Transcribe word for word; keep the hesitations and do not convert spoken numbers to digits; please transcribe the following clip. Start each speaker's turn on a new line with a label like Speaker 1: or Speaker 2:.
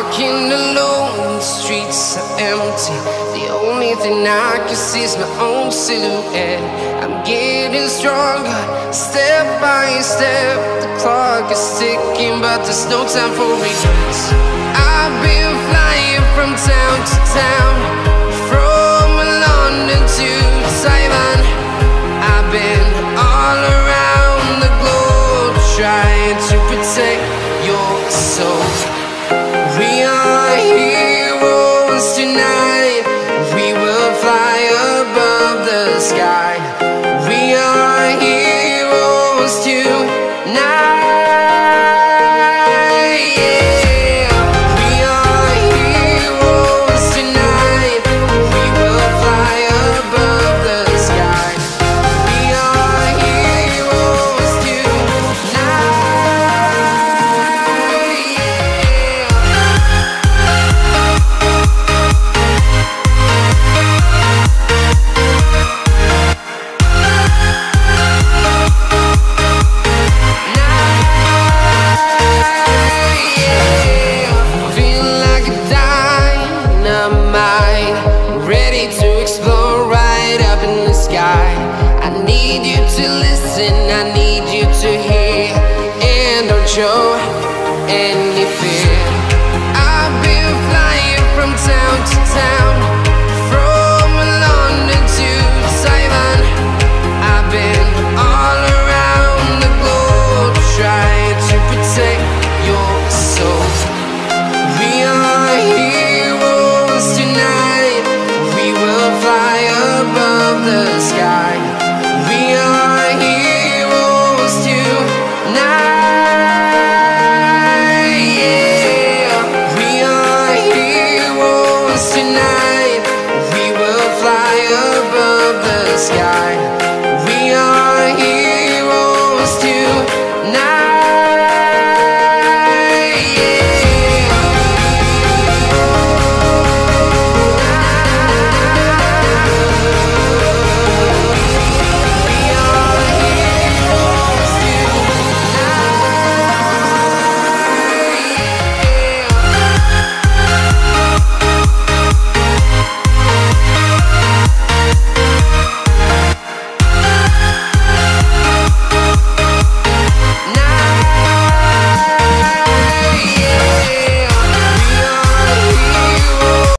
Speaker 1: walking alone, the streets are empty. The only thing I can see is my own silhouette. I'm getting stronger, step by step. The clock is ticking, but there's no time for regrets. I've been flying from town to town, from London to Taiwan. I've been all around the globe, trying to protect your soul. We are heroes tonight. We will fly above the sky. We are heroes tonight. Yeah. We are heroes tonight. We will fly above the sky. We are heroes tonight. I need you to listen, I need you